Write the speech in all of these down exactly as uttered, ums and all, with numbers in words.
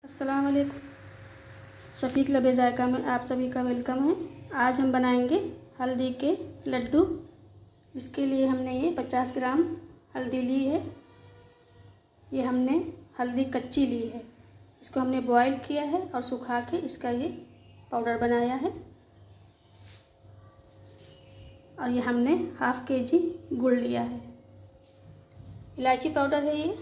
अस्सलाम वालेकुम। शफ़ीक लबे ज़ायका में आप सभी का वेलकम है। आज हम बनाएंगे हल्दी के लड्डू। इसके लिए हमने ये पचास ग्राम हल्दी ली है। ये हमने हल्दी कच्ची ली है। इसको हमने बॉईल किया है और सुखा के इसका ये पाउडर बनाया है। और ये हमने हाफ के जी गुड़ लिया है। इलायची पाउडर है, ये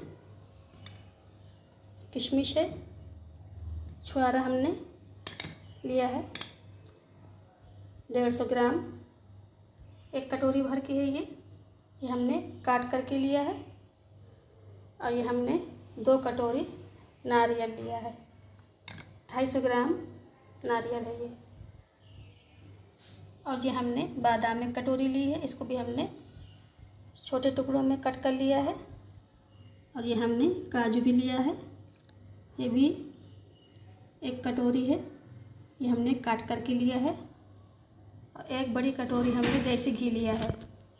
किशमिश है, छुआरा हमने लिया है डेढ़ सौ ग्राम, एक कटोरी भर के है ये ये हमने काट करके लिया है। और ये हमने दो कटोरी नारियल लिया है, ढाई सौ ग्राम नारियल है ये। और ये हमने बादाम एक कटोरी ली है, इसको भी हमने छोटे टुकड़ों में कट कर लिया है। और ये हमने काजू भी लिया है, ये भी एक कटोरी है, ये हमने काट करके लिया है। और एक बड़ी कटोरी हमने देसी घी लिया है।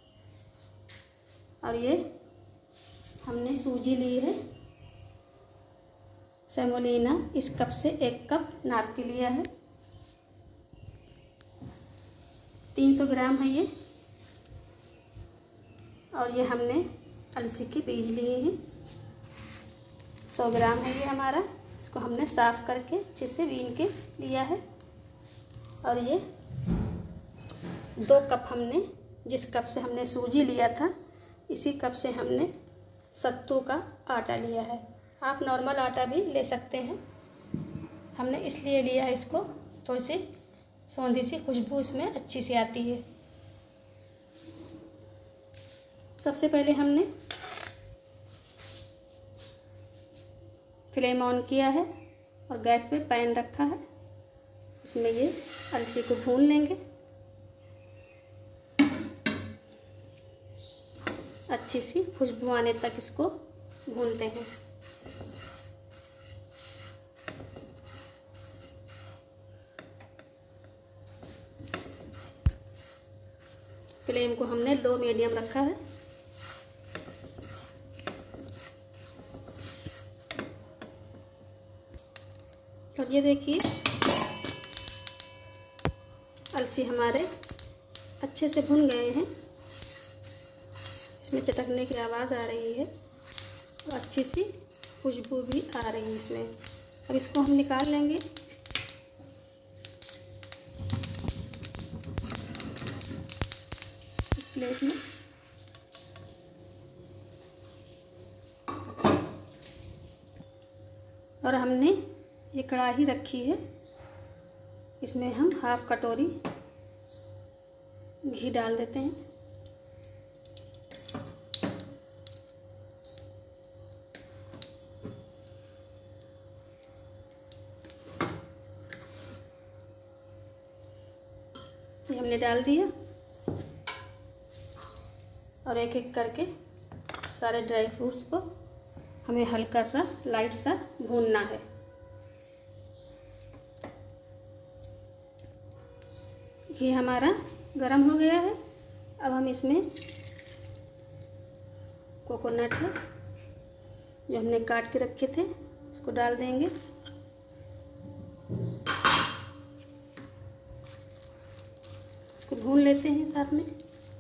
और ये हमने सूजी ली है, सेमोलिना, इस कप से एक कप नाप के लिया है। तीन सौ ग्राम है ये। और ये हमने अलसी के बीज लिए हैं, सौ ग्राम है ये हमारा। इसको हमने साफ़ करके अच्छे से बीन के लिया है। और ये दो कप हमने, जिस कप से हमने सूजी लिया था, इसी कप से हमने सत्तू का आटा लिया है। आप नॉर्मल आटा भी ले सकते हैं। हमने इसलिए लिया है इसको, थोड़ी सी सौंधी सी खुशबू इसमें अच्छी सी आती है। सबसे पहले हमने फ्लेम ऑन किया है और गैस पे पैन रखा है। इसमें ये अलसी को भून लेंगे, अच्छी सी खुशबू आने तक इसको भूनते हैं। फ्लेम को हमने लो मीडियम रखा है। और ये देखिए अलसी हमारे अच्छे से भुन गए हैं। इसमें चटकने की आवाज़ आ रही है और अच्छी सी खुशबू भी आ रही है इसमें। अब इसको हम निकाल लेंगे। प्लेट में और हमने ये कढ़ाई रखी है, इसमें हम हाफ कटोरी घी डाल देते हैं। ये हमने डाल दिया और एक एक करके सारे ड्राई फ्रूट्स को हमें हल्का सा लाइट सा भूनना है। घी हमारा गरम हो गया है। अब हम इसमें कोकोनट है जो हमने काट के रखे थे, इसको डाल देंगे। इसको भून लेते हैं साथ में।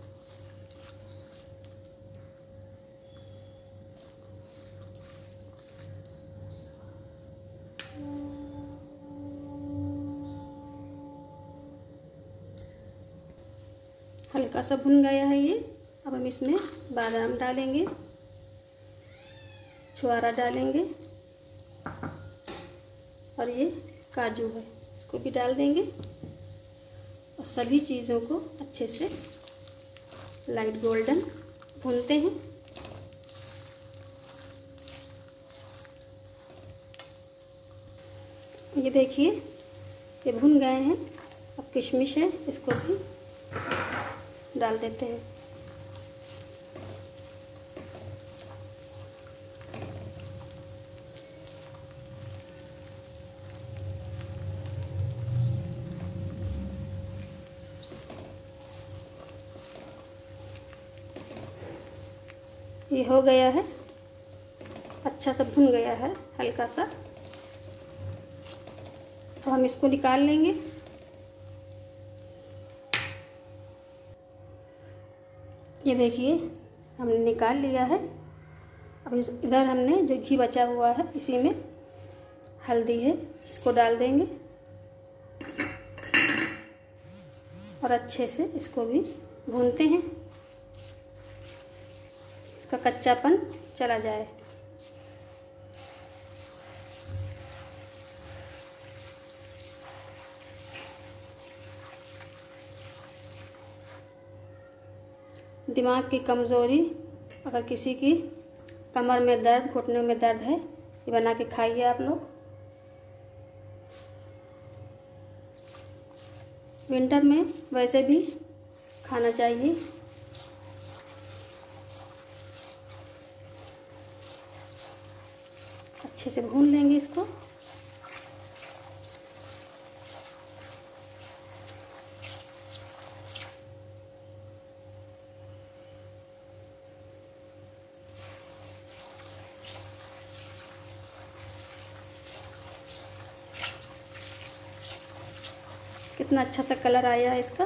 हल्का सा भुन गया है ये। अब हम इसमें बादाम डालेंगे, छुआरा डालेंगे और ये काजू है, इसको भी डाल देंगे। और सभी चीज़ों को अच्छे से लाइट गोल्डन भूनते हैं। ये देखिए ये भुन गए हैं। अब किशमिश है, इसको भी डाल देते हैं। ये हो गया है, अच्छा सा भुन गया है हल्का सा। अब हम इसमें बादाम डालेंगे, छुआरा डालेंगे और ये काजू है, इसको भी डाल देंगे। और सभी चीज़ों को अच्छे से लाइट गोल्डन भूनते हैं। ये देखिए ये भुन गए हैं। अब किशमिश है, इसको भी डाल देते हैं। ये हो गया है, अच्छा सा भुन गया है हल्का सा। तो हम इसको निकाल लेंगे। ये देखिए हमने निकाल लिया है। अब इस इधर हमने जो घी बचा हुआ है इसी में हल्दी है, इसको डाल देंगे और अच्छे से इसको भी भूनते हैं, इसका कच्चापन चला जाए। दिमाग की कमज़ोरी, अगर किसी की कमर में दर्द, घुटनों में दर्द है, ये बना के खाइए आप लोग। विंटर में वैसे भी खाना चाहिए। अच्छे से भून लेंगे इसको। कितना अच्छा सा कलर आया है इसका।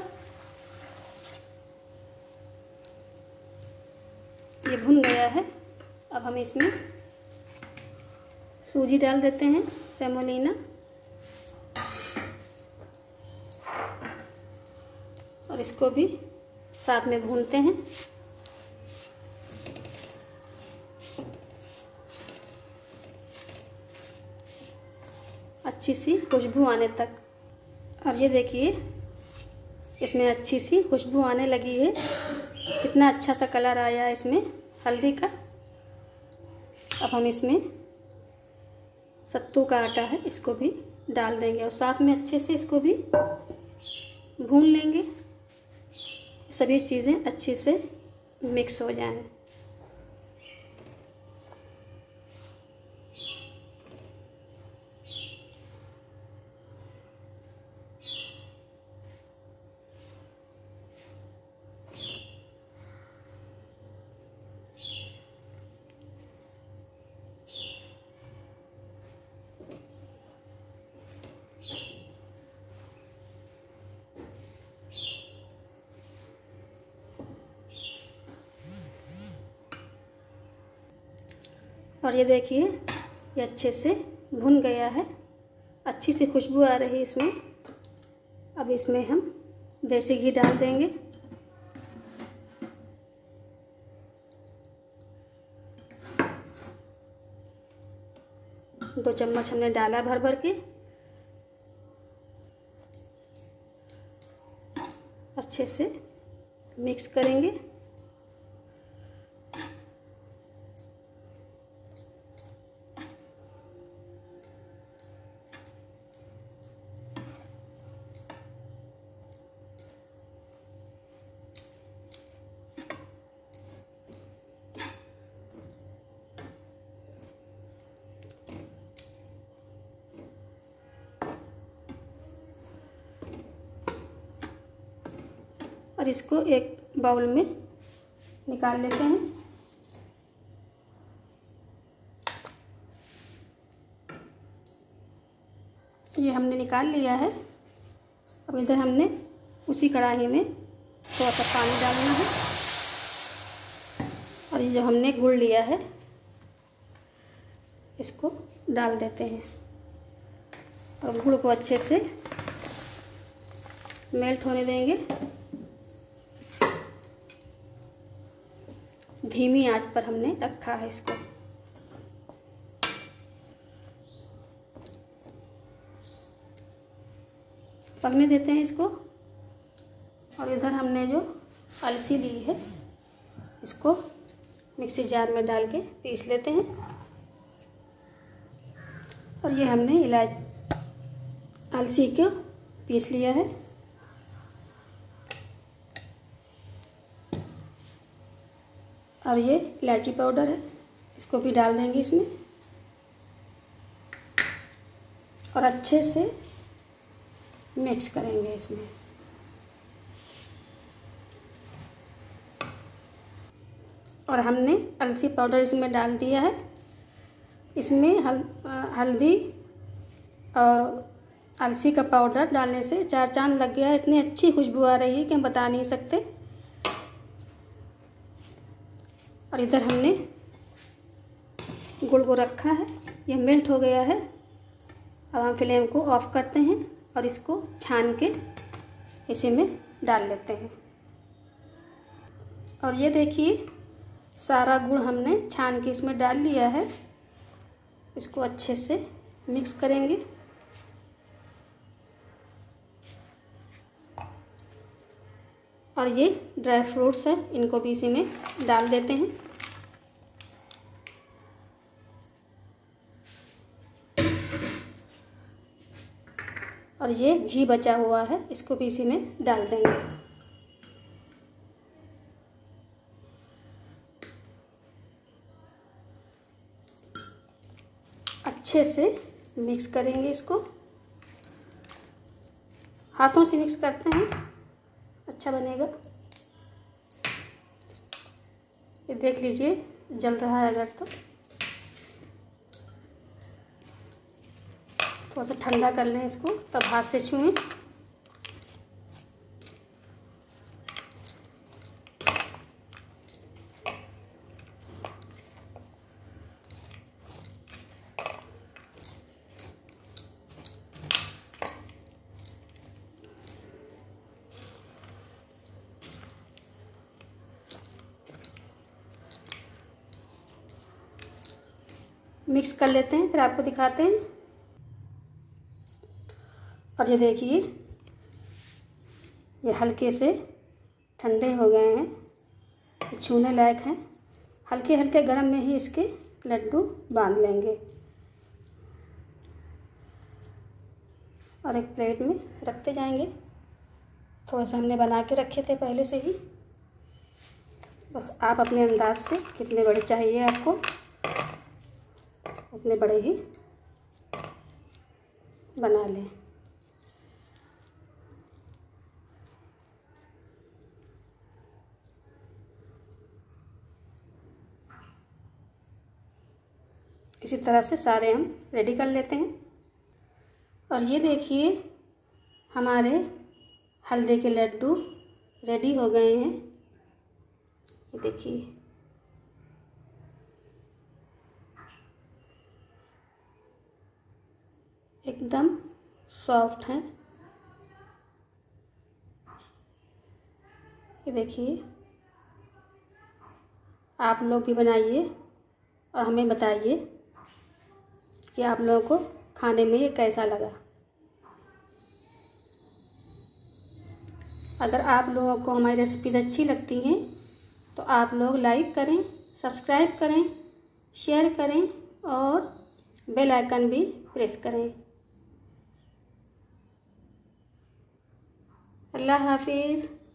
ये भुन गया है। अब हम इसमें सूजी डाल देते हैं, सेमोलिना, और इसको भी साथ में भूनते हैं। अच्छी सी खुशबू आने तक। और ये देखिए इसमें अच्छी सी खुशबू आने लगी है। कितना अच्छा सा कलर आया है इसमें हल्दी का। अब हम इसमें सत्तू का आटा है, इसको भी डाल देंगे और साथ में अच्छे से इसको भी भून लेंगे। सभी चीज़ें अच्छे से मिक्स हो जाएं। और ये देखिए ये अच्छे से भुन गया है। अच्छी सी खुशबू आ रही है इसमें। अब इसमें हम देसी घी डाल देंगे। दो चम्मच हमने डाला भर भर के। अच्छे से मिक्स करेंगे। और इसको एक बाउल में निकाल लेते हैं। ये हमने निकाल लिया है। अब इधर हमने उसी कढ़ाई में थोड़ा सा पानी डालना है और ये जो हमने गुड़ लिया है इसको डाल देते हैं और गुड़ को अच्छे से मेल्ट होने देंगे। धीमी आंच पर हमने रखा है इसको। पकने देते हैं इसको। और इधर हमने जो अलसी ली है इसको मिक्सी जार में डाल के पीस लेते हैं। और ये हमने इलायची अलसी को पीस लिया है। और ये इलायची पाउडर है, इसको भी डाल देंगे इसमें और अच्छे से मिक्स करेंगे इसमें। और हमने अलसी पाउडर इसमें डाल दिया है। इसमें हल हल्दी और अलसी का पाउडर डालने से चार चांद लग गया है। इतनी अच्छी खुशबू आ रही है कि हम बता नहीं सकते। और इधर हमने गुड़ को रखा है, ये मेल्ट हो गया है। अब हम फ्लेम को ऑफ करते हैं और इसको छान के इसी में डाल लेते हैं। और ये देखिए सारा गुड़ हमने छान के इसमें डाल लिया है। इसको अच्छे से मिक्स करेंगे। और ये ड्राई फ्रूट्स हैं, इनको भी इसी में डाल देते हैं। और ये घी बचा हुआ है, इसको भी इसी में डाल देंगे। अच्छे से मिक्स करेंगे इसको। हाथों से मिक्स करते हैं, अच्छा बनेगा। ये देख लीजिए जल रहा है अगर तो थोड़ा सा ठंडा कर लें इसको, तब हाथ से छुएं। मिक्स कर लेते हैं, फिर आपको दिखाते हैं। और ये देखिए ये हल्के से ठंडे हो गए हैं, ये छूने लायक हैं। हल्के हल्के गर्म में ही इसके लड्डू बांध लेंगे और एक प्लेट में रखते जाएंगे। थोड़ा सा हमने बना के रखे थे पहले से ही, बस आप अपने अंदाज से कितने बड़े चाहिए आपको उतने बड़े ही बना लें। इसी तरह से सारे हम रेडी कर लेते हैं। और ये देखिए हमारे हल्दी के लड्डू रेडी हो गए हैं। ये देखिए एकदम सॉफ्ट हैं। ये देखिए आप लोग भी बनाइए और हमें बताइए कि आप लोगों को खाने में ये कैसा लगा। अगर आप लोगों को हमारी रेसिपीज़ अच्छी लगती हैं तो आप लोग लाइक करें, सब्सक्राइब करें, शेयर करें और बेल आइकन भी प्रेस करें। अल्लाह हाफिज़।